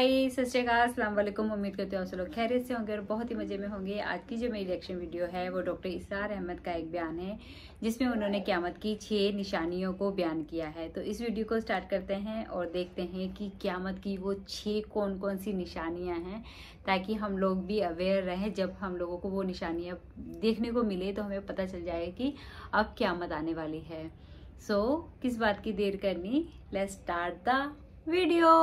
हाय सत श्री अकाल, अस्सलाम वालेकुम। उम्मीद करते हो आप सब लोग खैरियत से होंगे और बहुत ही मज़े में होंगे। आज की जो मेरी रिएक्शन वीडियो है वो डॉक्टर इसरार अहमद का एक बयान है जिसमें उन्होंने क़यामत की 6 निशानियों को बयान किया है। तो इस वीडियो को स्टार्ट करते हैं और देखते हैं कि क़यामत की वो 6 कौन कौन सी निशानियाँ हैं, ताकि हम लोग भी अवेयर रहें। जब हम लोगों को वो निशानियाँ देखने को मिले तो हमें पता चल जाए कि अब क़यामत आने वाली है। सो किस बात की देर करनी, लेट्स स्टार्ट द वीडियो।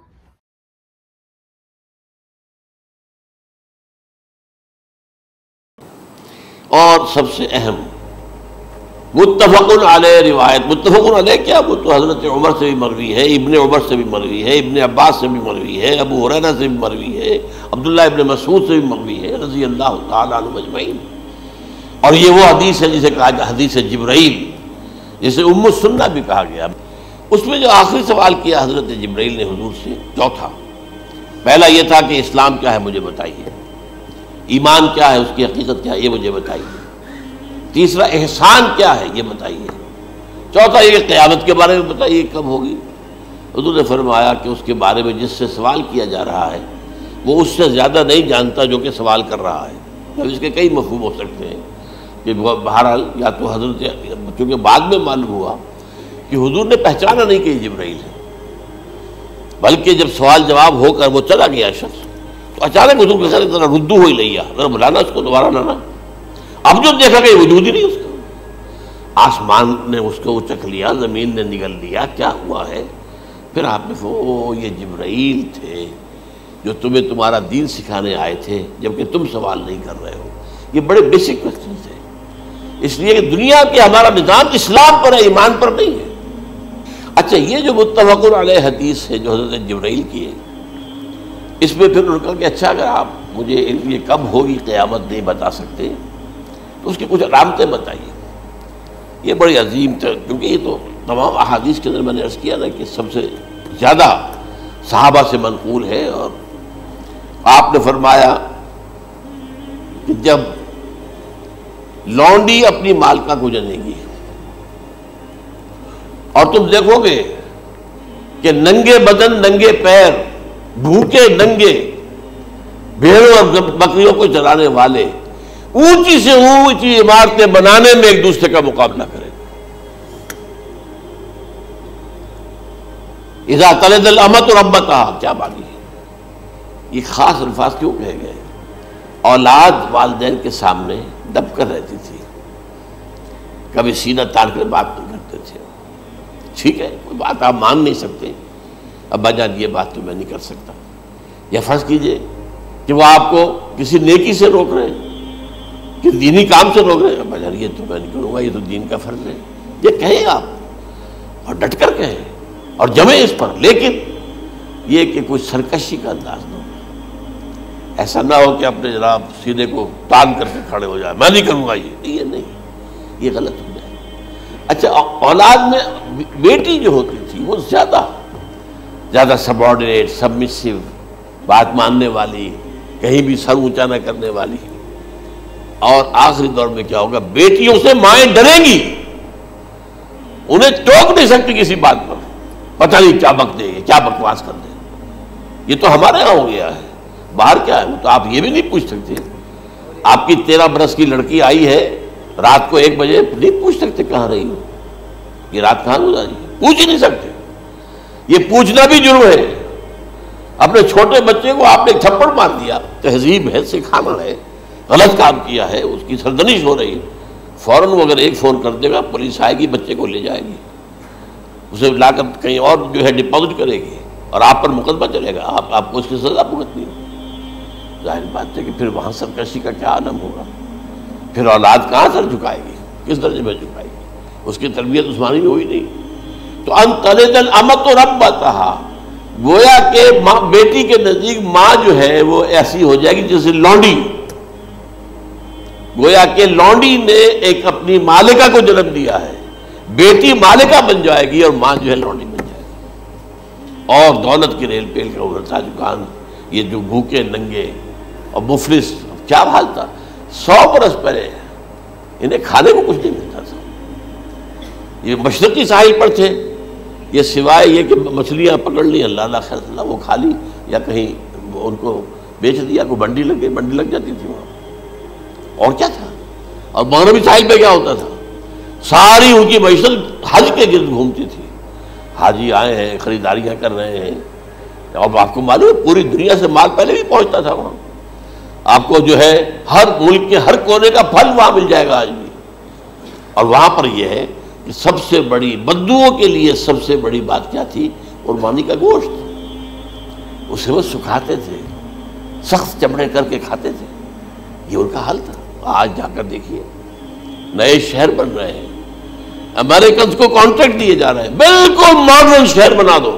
और सबसे अहम मुत्तफ़क़ुन अलैह रिवायत। मुत्तफ़क़ुन अलैह क्या, वो तो हज़रत उमर से भी मरवी है, इब्ने उमर से भी मरवी है, इब्ने अब्बास से भी मरवी है, अबू हुरैरा से भी मरवी है, अब्दुल्लाह इब्ने मसूद से भी मरवी है रज़ी अल्लाह तआला अन्हुम अजमईन। और ये वो हदीस है जिसे कहा जाता है हदीस जिब्राइल, जिसे उम्मुल सुन्ना भी कहा गया। उसमें जो आखिरी सवाल किया हज़रत जिब्राइल ने हुजूर से, चौथा, पहला ये था कि इस्लाम क्या है मुझे बताइए, ईमान क्या है, उसकी हकीकत क्या है ये मुझे बताइए, तीसरा एहसान क्या है ये बताइए, चौथा ये क़यामत के बारे में बताइए कब होगी। हुजूर ने फरमाया कि उसके बारे में जिससे सवाल किया जा रहा है वो उससे ज़्यादा नहीं जानता जो कि सवाल कर रहा है। अब इसके कई मफ़हूम हो सकते हैं कि बहरहाल या तो हज़रत, चूँकि बाद में मालूम हुआ कि हुजूर ने पहचाना नहीं कि जिब्राइल है, बल्कि जब सवाल जवाब होकर वो चला गया शख्स तो अचानक हुजूर के साथ जरा रुद्दू हो ही लिया, जरा बुलाना उसको दोबारा लाना। अब जो देखा कि वजूद ही नहीं उसका, आसमान ने उसको उचक लिया, ज़मीन ने निगल लिया, क्या हुआ है। फिर आपने वो ये जिब्राइल थे जो तुम्हें तुम्हारा दीन सिखाने आए थे, जबकि तुम सवाल नहीं कर रहे हो। ये बड़े बेसिक क्वेश्चन थे, इसलिए कि दुनिया के हमारा निज़ाम इस्लाम पर है, ईमान पर नहीं है। अच्छा, ये जो मुत्तफ़क़ुन अलैह हदीस है जो हज़रत जिब्राइल की है, इसमें फिर उन्होंने कहा कि अच्छा अगर आप मुझे ये कब होगी क़यामत नहीं बता सकते तो उसकी कुछ अलामतें बताइए। ये बड़ी अजीम था, क्योंकि ये तो तमाम अहादीस के अंदर मैंने अर्ज़ किया ना कि सबसे ज़्यादा सहाबा से मनक़ूल है। और आपने फरमाया कि जब लौंडी अपनी मालिका को जनेगी और तुम देखोगे कि नंगे बदन नंगे पैर, भूखे नंगे भेड़ों और बकरियों को चलाने वाले ऊंची से ऊंची इमारतें बनाने में एक दूसरे का मुकाबला करें। इज़ा तलदल अमत रब्बतहा, क्या बात है, ये खास अल्फाज क्यों कहे गए। औलाद वालिदैन के सामने दब कर रहती थी, कभी सीना तान कर बात नहीं करते थे। ठीक है, कोई बात आप मान नहीं सकते, अब्बा जान ये बात तो मैं नहीं कर सकता, या फर्ज कीजिए कि वो आपको किसी नेकी से रोक रहे हैं, कि दीनी काम से रोक रहे हैं, अब्बा जान ये तो मैं नहीं करूँगा, ये तो दीन का फर्ज है, ये कहें आप और डट कर कहें और जमे इस पर। लेकिन ये कि कोई सरकशी का अंदाज ना हो, ऐसा ना हो कि अपने जनाब सीने को तान करके खड़े हो जाए, मैं नहीं करूँगा ये नहीं, ये गलत हो जाए। अच्छा, औलाद में बेटी जो होती थी वो ज़्यादा सबऑर्डिनेट, सबमिसिव, बात मानने वाली, कहीं भी सर ऊंचा न करने वाली। और आखिरी दौर में क्या होगा, बेटियों से माएं डरेंगी, उन्हें टोक नहीं सकती किसी बात पर, पता नहीं क्या बक देंगे, क्या बकवास कर देंगे। ये तो हमारे यहाँ हो गया है, बाहर क्या है तो आप ये भी नहीं पूछ सकते। आपकी 13 बरस की लड़की आई है, रात को 1 बजे नहीं पूछ सकते कहाँ रही हो, ये रात कहाँ गुजारी, पूछ ही नहीं सकते। ये पूछना भी जुर्म है। अपने छोटे बच्चे को आपने थप्पड़ मार दिया, तहजीब है, सिखाना है, गलत काम किया है, उसकी सरदनिश हो रही है, फौरन वो अगर एक फ़ोन कर देगा पुलिस आएगी, बच्चे को ले जाएगी, उसे लाकर कहीं और जो है डिपॉजिट करेगी और आप पर मुकदमा चलेगा, आपको उसकी सज़ा भुगतनी होगी। जाहिर बात है कि फिर वहाँ सरकशी का क्या आलम होगा, फिर औलाद कहाँ सर झुकाएगी, किस दर्जे में झुकाएगी, उसकी तरबियत उस्मानी हुई नहीं। तो अन्तलिदल अमत रब्बतहा, गोया के माँ बेटी के नजदीक माँ जो है वो ऐसी हो जाएगी जैसे लौंडी, गोया के लौंडी ने एक अपनी मालिका को जन्म दिया है, बेटी मालिका बन जाएगी और माँ जो है लौंडी बन जाएगी। और दौलत की रेल पेल का उड़ता दुकान, ये जो भूखे नंगे और मुफलिस, क्या हाल था 100 बरस पहले, इन्हें खाने को कुछ नहीं मिलता था। ये मशरकी साहिल पर थे, ये सिवाय ये कि मछलियाँ पकड़ ली, अल्लाह खैर वो खा ली, یا کہیں ان کو بیچ دیا، کوئی بنڈی لگ گئی، بنڈی لگ جاتی تھی وہاں، اور کیا تھا. اور مغربی ساحل پہ کیا ہوتا تھا، ساری ان کی معیشت حج کے گرد گھومتی تھی. حاجی آئے ہیں، خریداریاں کر رہے ہیں، اور آپ کو معلوم ہے پوری دنیا سے مال پہلے بھی پہنچتا تھا وہاں. آپ کو جو ہے ہر ملک کے ہر کونے کا پھل وہاں مل جائے گا آج بھی. اور وہاں پر یہ ہے کہ سب سے بڑی بدوؤں کے لیے سب سے بڑی بات کیا تھی، قربانی کا گوشت. اسے وہ سکھاتے تھے، سخت چمڑے کر کے کھاتے تھے. یہ ان کا حل تھا. آج جا کر دیکھیے نئے شہر بن رہے ہیں، امریکنز کو کانٹریکٹ دیے جا رہے ہیں، بالکل ماڈرن شہر بنا دو.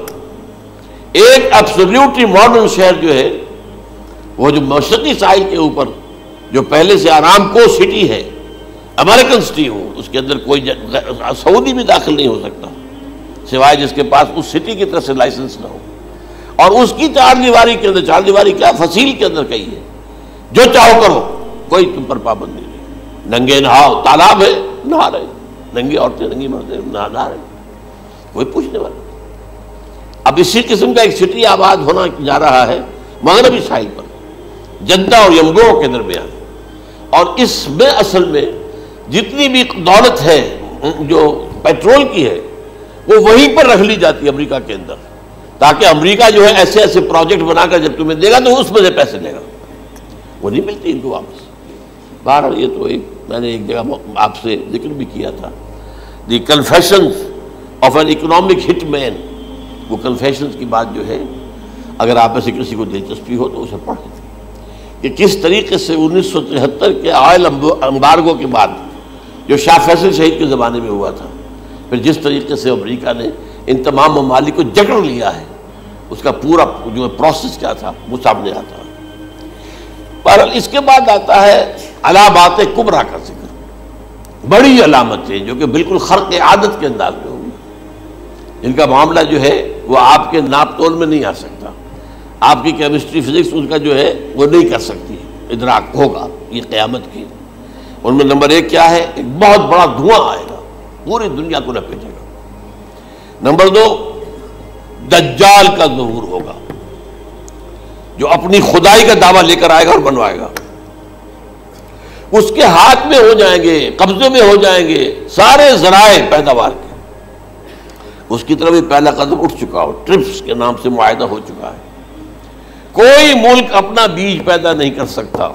ایک ایبسلیوٹلی ماڈرن شہر جو ہے وہ جو مشرقی ساحل کے اوپر جو پہلے سے آرام کو سٹی ہے، امریکن سٹی ہو، اس کے اندر کوئی سعودی بھی داخل نہیں ہو سکتا سوائے جس کے پاس اس سٹی کی طرف سے لائسنس نہ ہو. اور اس کی چار دیواری کے اندر، چار دیواری کیا فصیل کے اندر کہی ہے، جو چاہو کرو، کوئی تم پر پابند نہیں. ننگے نہاؤ، تالاب ہے نہا رہے، ننگی عورتیں ننگی مردیں نہا رہے، کوئی پوچھنے والا. اب اسی قسم کا ایک سٹی آباد ہونا جا رہا ہے مغربی ساحل پر، جدہ اور یمگو کے درمیان. اور اس میں اصل میں جتنی بھی دولت ہے جو پیٹرول کی ہے وہ وہیں پر رکھ لی جاتی ہے امریکہ کے اندر، تاکہ امریکہ جو ہے ایسے ایسے پروجیکٹ بنا کر جب تمہیں دے گا تو اس میں سے پیسے لے گا، وہ نہیں ملتی ان کو واپس. بہرحال یہ تو میں نے ایک جگہ آپ سے ذکر بھی کیا تھا، the confessions of an economic hit man. وہ کنفیشنز کی بات جو ہے اگر آپ میں سے کسی کو دلچسپی ہو تو اسے پڑھیں کہ کس طریقے سے 1973 کے آئل امبارگو کے بعد جو شاہ فیصل شہید کے زمانے میں ہوا تھا، پھر جس طریقے سے امریکہ نے ان تمام ممالک کو جکڑ لیا ہے، اس کا پورا جو پروسیس کیا تھا وہ سامنے آتا ہے. پر اس کے بعد آتا ہے علامات کبریٰ کا ذکر، بڑی علامتیں جو کہ بالکل خرق عادت کے انداز میں ہوگی. ان کا معاملہ جو ہے وہ آپ کے ناپ تول میں نہیں آ سکتا، آپ کی کیمسٹری فزکس ان کا جو ہے وہ نہیں کر سکتی ادراک ہوگا یہ قیامت کی. ان میں نمبر ایک کیا ہے، ایک بہت بڑا دھواں آئے گا، پوری دنیا کو لپیٹے گا. نمبر دو، دجال کا ظہور ہوگا جو اپنی خدائی کا دعویٰ لے کر آئے گا اور بنوائے گا. اس کے ہاتھ میں ہو جائیں گے، قبضے میں ہو جائیں گے سارے ذرائع پیداوار کے. اس کی طرف بھی پہلا قدم اٹھ چکا ہو، ٹرپس کے نام سے معاہدہ ہو چکا ہے. کوئی ملک اپنا بیج پیدا نہیں کر سکتا.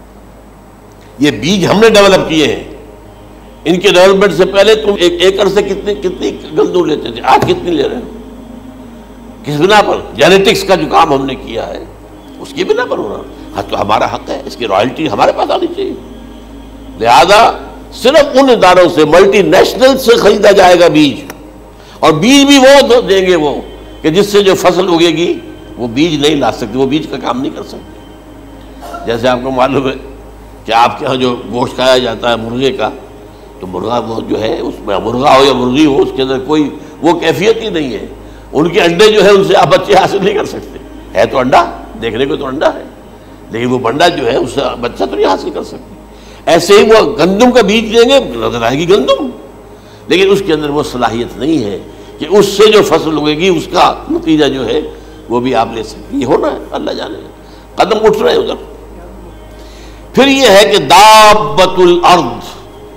یہ بیج ہم نے ڈیولپ کیے ہیں. ان کے ڈیولپمنٹ سے پہلے تم ایک ایکڑ سے کتنی گندم لیتے تھے، آج کتنی لے رہے ہو؟ کس بنا پر؟ جینیٹکس کا جو کام ہم نے کیا ہے اس کی بنا پر ہو رہا. ہاں تو ہمارا حق ہے، اس کی رائلٹی ہمارے پاس آنی چاہیے. لہذا صرف ان اداروں سے، ملٹی نیشنل سے خریدا جائے گا بیج، اور بیج بھی وہ دیں گے وہ کہ جس سے جو فصل اگے گی وہ بیج نہیں لا سکتے، وہ بیج کا کام نہیں کر سکتے. جیسے آپ کو معلوم ہے کہ آپ کے ہاں جو گوشت کھایا جاتا ہے مرغے کا، تو مرغا وہ جو ہے اس میں مرغا ہو یا مرغی ہو، اس کے اندر کوئی وہ کیفیت ہی نہیں ہے. ان کے انڈے جو ہے ان سے آپ بچے حاصل نہیں کر سکتے. ہے تو انڈا، دیکھنے کو تو انڈا ہے، لیکن وہ بنڈا جو ہے اس سے بچہ تو نہیں حاصل کر سکتے. ایسے ہی وہ گندم کا بیج دیں گے، نظر آئے گی گندم، لیکن اس کے اندر وہ صلاحیت نہیں ہے کہ اس سے جو فصل اگے گی اس کا نتیجہ جو ہے وہ بھی آپ لے سکتے. یہ ہونا ہے، اللہ جانے. قدم اٹھ رہے ہیں ادھر. پھر یہ ہے کہ دابۃ الارض،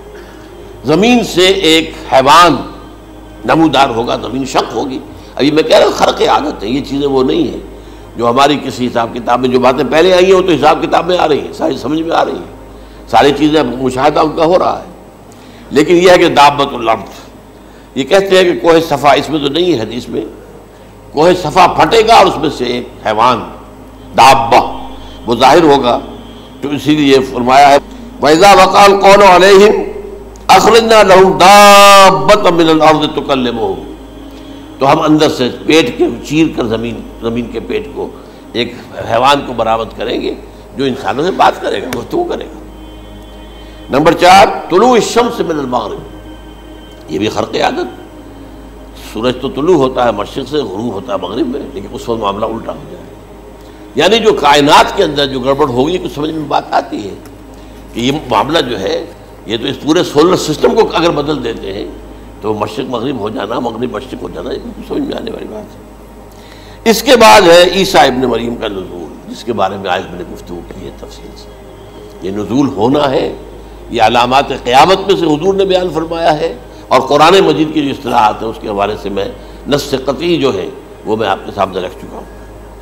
زمین سے ایک حیوان نمودار ہوگا، زمین شق ہوگی. ابھی میں کہہ رہا ہوں خرق عادت ہے، یہ چیزیں وہ نہیں ہیں جو ہماری کسی حساب کتاب میں جو باتیں پہلے آئی ہیں وہ تو حساب کتاب میں آ رہی ہیں، ساری سمجھ میں آ رہی ہیں، ساری چیزیں مشاہدہ ان کا ہو رہا ہے. لیکن یہ ہے کہ دابۃ الارض، یہ کہتے ہیں کہ کوہ صفا، اس میں تو نہیں ہے حدیث میں، کوہ صفا پھٹے گا اور اس میں سے ایک حیوان دابہ وہ ظاہر ہوگا. تو اسی لیے فرمایا ہے وَإِذَا وَقَعَ الْقَوْلُ عَلَيْهِمْ أَخْرَجْنَا لَهُمْ دَابَّةً مِّنَ الْأَرْضِ تُكَلِّمُهُمْ. تو ہم اندر سے پیٹ کے چیر کر زمین کے پیٹ کو ایک حیوان کو برآمد کریں گے جو انسانوں سے بات کرے گا، گفتگو کرے گا. نمبر 4، طلوع الشمس من المغرب، یہ بھی خرق عادت. سورج تو طلوع ہوتا ہے مشرق سے، غروب ہوتا ہے مغرب میں، لیکن اس وقت معاملہ الٹا ہو جائے. یعنی جو کائنات کے اندر جو گڑبڑ ہوگی کچھ سمجھ میں بات آتی ہے کہ یہ معاملہ جو ہے یہ تو اس پورے سولر سسٹم کو اگر بدل دیتے ہیں تو مشرق مغرب ہو جانا، مغرب مشرق ہو جانا، یہ سمجھ میں آنے والی بات ہے. اس کے بعد ہے عیسیٰ ابن مریم کا نزول، جس کے بارے میں آج میں نے گفتگو کی ہے تفصیل سے۔ یہ نزول ہونا ہے، یہ علامات قیامت میں سے حضور نے بیان فرمایا ہے، اور قرآن مجید کی جو اصطلاحات ہیں اس کے حوالے سے میں نص قطعی جو ہے وہ میں آپ کے سامنے رکھ چکا ہوں۔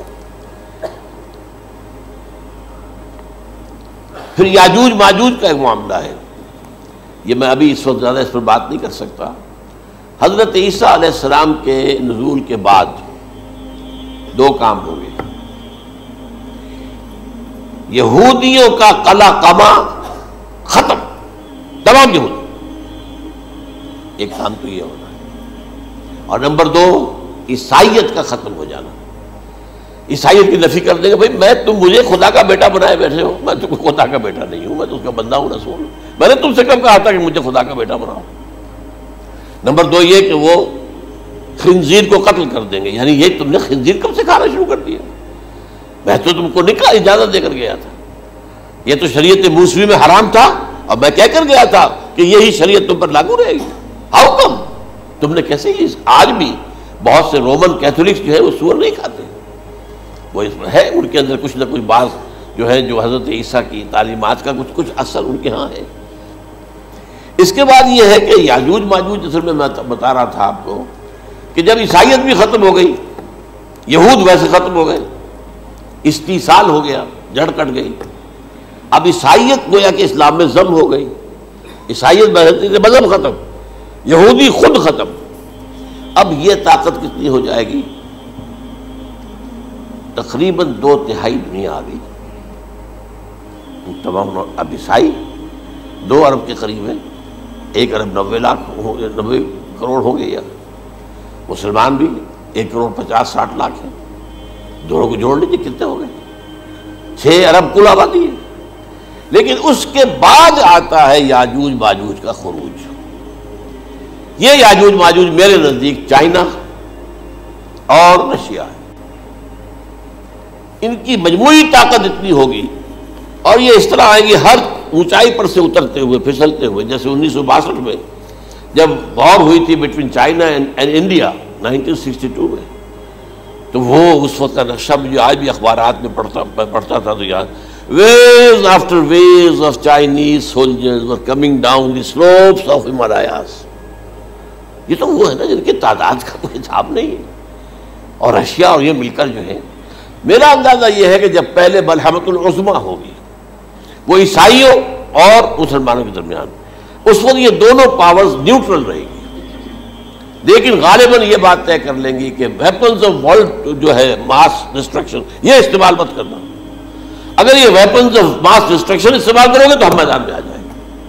پھر یاجوج ماجوج کا ایک معاملہ ہے، یہ میں ابھی اس وقت زیادہ اس پر بات نہیں کر سکتا۔ حضرت عیسیٰ علیہ السلام کے نزول کے بعد دو کام ہوں گے، یہودیوں کا قلع قمع ختم، تمام یہودی، ایک کام تو یہ ہونا ہے، اور نمبر دو عیسائیت کا ختم ہو جانا۔ عیسائیت کی نفی کر دیں گے، بھائی تم مجھے خدا کا بیٹا بنائے بیٹھے ہو، میں تم خدا کا بیٹا نہیں ہوں، میں تو اس کا بندہ ہوں، رسول ہوں، میں نے تم سے کب کہا تھا کہ مجھے خدا کا بیٹا بناؤ۔ نمبر دو یہ کہ وہ خنزیر کو قتل کر دیں گے، یعنی یہ تم نے خنزیر کب سے کھانا شروع کر دیا؟ میں تو تم کو نکاح اجازت دے کر گیا تھا، یہ تو شریعت موسوی میں حرام تھا، اور میں کہہ کر گیا تھا کہ یہی شریعت تم پر لاگو رہے گی، ہاؤ کم تم نے کیسے یہ؟ آج بھی بہت سے رومن کیتھولکس جو ہے وہ سور نہیں کھاتے، وہ اس میں ہے ان کے اندر کچھ نہ کچھ بات جو ہے جو حضرت عیسیٰ کی تعلیمات کا کچھ اثر ان کے ہاں ہے۔ اس کے بعد یہ ہے کہ یاجوج ماجوج، اصل میں بتا رہا تھا آپ کو کہ جب عیسائیت بھی ختم ہو گئی، یہود ویسے ختم ہو گئے، استیصال ہو گیا، جڑ کٹ گئی، اب عیسائیت گویا کہ اسلام میں ضم ہو گئی، عیسائیت مذہب ختم، یہودی خود ختم، اب یہ طاقت کتنی ہو جائے گی؟ تقریباً 2/3 دنیا آ گئی، تمام اب عیسائی 2 ارب کے قریب ہے، 1 ارب 90 کروڑ ہو گئے، یا مسلمان بھی 1 کروڑ 50-60 لاکھ ہیں، دونوں کو جوڑ لیجیے کتنے ہو گئے؟ 6 ارب کل آبادی ہے۔ لیکن اس کے بعد آتا ہے یاجوج ماجوج کا خروج۔ یہ یاجوج ماجوج میرے نزدیک چائنا اور رشیا ہے، ان کی مجموعی طاقت اتنی ہوگی، اور یہ اس طرح آئیں گی ہر اونچائی پر سے اترتے ہوئے، پھسلتے ہوئے، جیسے 1962 میں جب وار ہوئی تھی بٹوین چائنا اینڈ انڈیا 1962 میں، تو وہ اس وقت کا نقشہ جو آج بھی اخبارات میں پڑھتا تھا تو یاد، waves after waves of Chinese soldiers were coming down the slopes of Himalayas۔ یہ تو وہ ہے نا جن کی تعداد کا کوئی حساب نہیں ہے، اور رشیا اور یہ مل کر جو ہے، میرا اندازہ یہ ہے کہ جب پہلے ملحمۃ العظمیٰ ہوگی وہ عیسائیوں اور مسلمانوں کے درمیان، اس وقت یہ دونوں پاورز نیوٹرل رہے گی، لیکن غالباً یہ بات طے کر لیں گی کہ ویپنز آف ورلڈ جو ہے ماس ڈسٹرکشن، یہ استعمال مت کرنا، اگر یہ ویپنز آف ماس ڈسٹرکشن استعمال کرو گے تو ہم میدان میں آ جائیں گے۔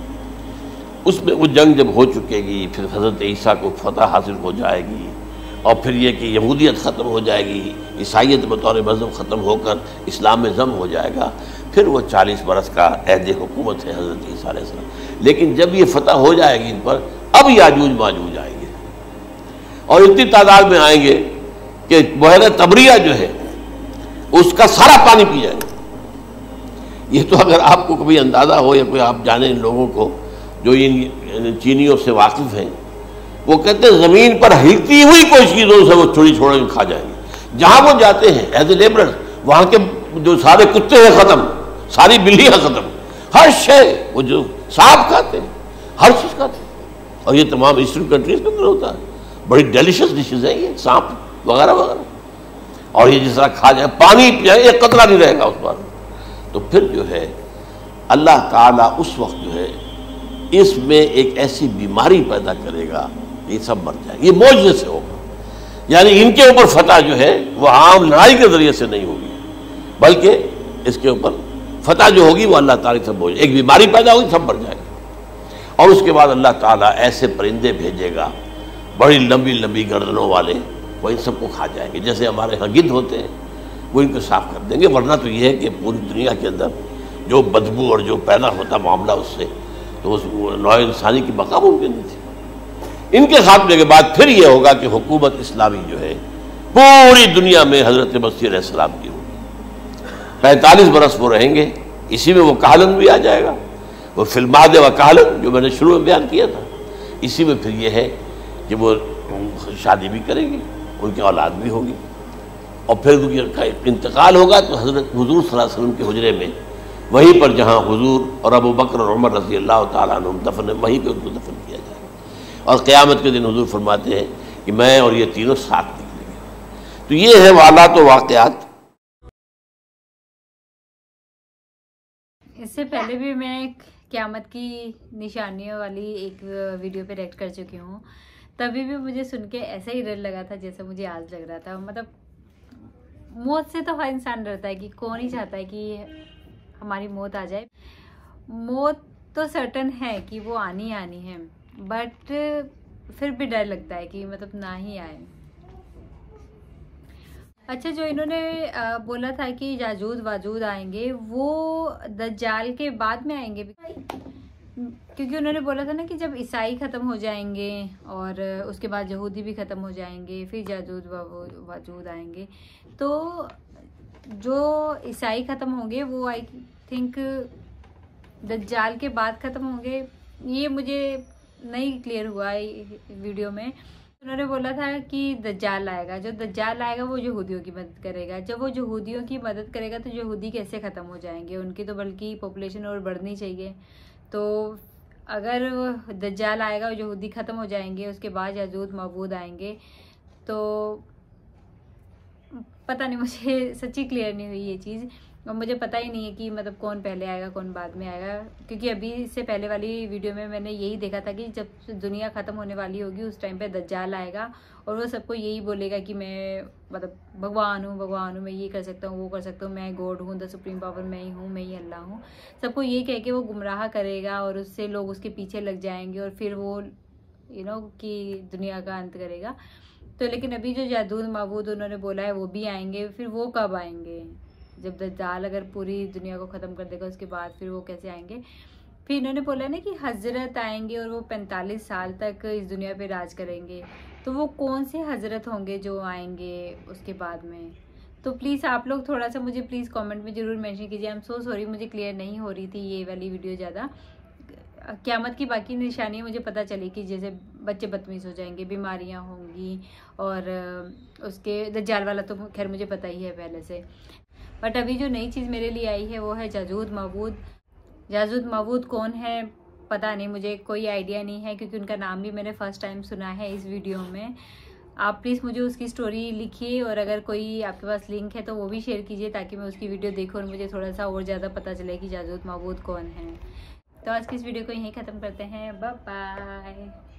اس میں وہ جنگ جب ہو چکے گی، پھر حضرت عیسیٰ کو فتح حاصل ہو جائے گی، اور پھر یہ کہ یہودیت ختم ہو جائے گی، عیسائیت بطور مذہب ختم ہو کر اسلام میں ضم ہو جائے گا، پھر وہ 40 برس کا عہد حکومت ہے حضرت عیسیٰ علیہ السلام۔ لیکن جب یہ فتح ہو جائے گی ان پر، اب یاجوج ماجوج آئیں گے، اور اتنی تعداد میں آئیں گے کہ بحیرہ طبریہ جو ہے اس کا سارا پانی پی جائے گا۔ یہ تو اگر آپ کو کبھی اندازہ ہو، یا کوئی آپ جانیں ان لوگوں کو جو ان چینیوں سے واقف ہیں، وہ کہتے ہیں زمین پر ہلتی ہوئی کوئی چیزوں سے وہ تھوڑی چھوڑ کھا جائیں گے، جہاں وہ جاتے ہیں ایز اے لیبرر، وہاں کے جو سارے کتے ہیں ختم، ساری بلیاں ختم، ہر شے، وہ جو سانپ کھاتے ہیں، ہر چیز کھاتے ہیں، اور یہ تمام ایسٹرن کنٹریز کے اندر ہوتا ہے، بڑی ڈیلیشس ڈشز ہیں یہ سانپ وغیرہ وغیرہ، اور یہ جس طرح کھا جائے، پانی پیائے، ایک قطرہ نہیں رہے گا اس پر۔ تو پھر جو ہے اللہ تعالیٰ اس وقت جو ہے اس میں ایک ایسی بیماری پیدا کرے گا، یہ سب مر جائیں گے، یہ معجزے سے ہوگا، یعنی ان کے اوپر فتح جو ہے وہ عام لڑائی کے ذریعے سے نہیں ہوگی، بلکہ اس کے اوپر فتح جو ہوگی وہ اللہ تعالیٰ سے بوجھ، ایک بیماری پیدا ہوگی، سب مر جائے گا، اور اس کے بعد اللہ تعالیٰ ایسے پرندے بھیجے گا بڑی لمبی لمبی گردنوں والے، وہ ان سب کو کھا جائیں گے، جیسے ہمارے ہاں گدھ ہوتے ہیں، وہ ان کو صاف کر دیں گے۔ ورنہ تو یہ ہے کہ پوری دنیا کے اندر جو بدبو اور جو پیدا ہوتا معاملہ اس سے، تو اس نوع انسانی کی بقا ممکن نہیں تھی۔ ان کے خاتمے کے بعد پھر یہ ہوگا کہ حکومت اسلامی جو ہے پوری دنیا میں حضرت مسیح علیہ السلام کی ہوگی، 45 برس وہ رہیں گے، اسی میں وہ کہلن بھی آ جائے گا، وہ فی المہد و کہلن جو میں نے شروع میں بیان کیا تھا، اسی میں پھر یہ ہے کہ وہ شادی بھی کرے گی، ان کی اولاد بھی ہوگی، اور پھر ان کا انتقال ہوگا تو حضرت حضور صلی اللہ علیہ وسلم کے حجرے میں وہیں پر جہاں حضور اور ابو بکر اور عمر رضی اللہ تعالیٰ عنہ دفن، وہیں پہ ان کو دفن کیا جائے، اور قیامت کے دن حضور فرماتے ہیں کہ میں اور یہ تینوں ساتھ نکلیں گے۔ تو یہ ہے حالات و واقعات۔ اس سے پہلے بھی میں قیامت کی نشانیوں والی ایک ویڈیو پہ ریئیکٹ کر چکی ہوں، تبھی بھی مجھے سن کے ایسا ہی ڈر لگا تھا جیسا مجھے آج لگ رہا تھا۔ مطلب موت سے تو ہر انسان ڈرتا ہے، کہ کون ہی چاہتا ہے کہ ہماری موت آ جائے۔ موت تو سرٹن ہے کہ وہ آنی ہے، بٹ پھر بھی ڈر لگتا ہے کہ مطلب نہ ہی آئے۔ اچھا، جو انہوں نے بولا تھا کہ یاجوج واجوج آئیں گے، وہ دجال کے بعد میں آئیں گے، کیونکہ انہوں نے بولا تھا نا کہ جب عیسائی ختم ہو جائیں گے اور اس کے بعد یہودی بھی ختم ہو جائیں گے، پھر یاجوج واجوج آئیں گے۔ تو جو عیسائی ختم ہوں گے وہ آئی تھنک دجال کے بعد ختم ہوں گے، یہ مجھے نہیں کلیئر ہوا ویڈیو میں۔ انہوں نے بولا تھا کہ دجال آئے گا، جو دجال آئے گا وہ یہودیوں کی مدد کرے گا۔ جب وہ یہودیوں کی مدد کرے گا تو یہودی کیسے ختم ہو جائیں گے؟ ان کی تو بلکہ پاپولیشن اور بڑھنی چاہیے۔ تو اگر دجال آئے گا اور یہودی ختم ہو جائیں گے، اس کے بعد یاجوج ماجوج آئیں گے، تو پتہ نہیں، مجھے سچی کلیئر نہیں ہوئی یہ چیز، اور مجھے پتہ ہی نہیں ہے کہ مطلب کون پہلے آئے گا کون بعد میں آئے گا، کیونکہ ابھی اس سے پہلے والی ویڈیو میں نے یہی دیکھا تھا کہ جب دنیا ختم ہونے والی ہوگی اس ٹائم پہ دجال آئے گا اور وہ سب کو یہی بولے گا کہ میں مطلب بھگوان ہوں، میں یہ کر سکتا ہوں، وہ کر سکتا ہوں، میں گاڈ ہوں، دا سپریم پاور میں ہی ہوں، میں ہی اللہ ہوں۔ سب کو یہ کہہ کے وہ گمراہ کرے گا اور اس سے لوگ اس کے پیچھے لگ جائیں گے، اور پھر وہ کہ دنیا کا انت کرے گا۔ تو لیکن ابھی جو یاجوج ماجوج انہوں نے بولا ہے وہ بھی آئیں گے، پھر وہ کب آئیں گے؟ جب دجال اگر پوری دنیا کو ختم کر دے گا اس کے بعد پھر وہ کیسے آئیں گے؟ پھر انہوں نے بولا نا کہ حضرت آئیں گے اور وہ 45 سال تک اس دنیا پہ راج کریں گے، تو وہ کون سے حضرت ہوں گے جو آئیں گے اس کے بعد میں؟ تو پلیز آپ لوگ تھوڑا سا مجھے پلیز کامنٹ میں ضرور مینشن کیجیے۔ آئی ایم سو سوری، مجھے کلیئر نہیں ہو رہی تھی یہ والی ویڈیو زیادہ۔ قیامت کی باقی نشانیاں مجھے پتہ چلی کہ جیسے بچے بدتمیز ہو جائیں گے، بیماریاں ہوں گی، اور اس کے دجال والا تو خیر مجھے پتہ ہی ہے پہلے سے، بٹ ابھی جو نئی چیز میرے لیے آئی ہے وہ ہے یاجوج ماجوج۔ یاجوج ماجوج کون ہے پتہ نہیں، مجھے کوئی آئیڈیا نہیں ہے، کیونکہ ان کا نام بھی میں نے فرسٹ ٹائم سنا ہے اس ویڈیو میں۔ آپ پلیز مجھے اس کی سٹوری لکھیے، اور اگر کوئی آپ کے پاس لنک ہے تو وہ بھی شیئر کیجیے تاکہ میں اس کی ویڈیو دیکھوں اور مجھے تھوڑا سا اور زیادہ پتہ چلے کہ یاجوج ماجوج کون ہیں۔ تو آج کی اس ویڈیو کو یہیں ختم کرتے ہیں، بائے بائے۔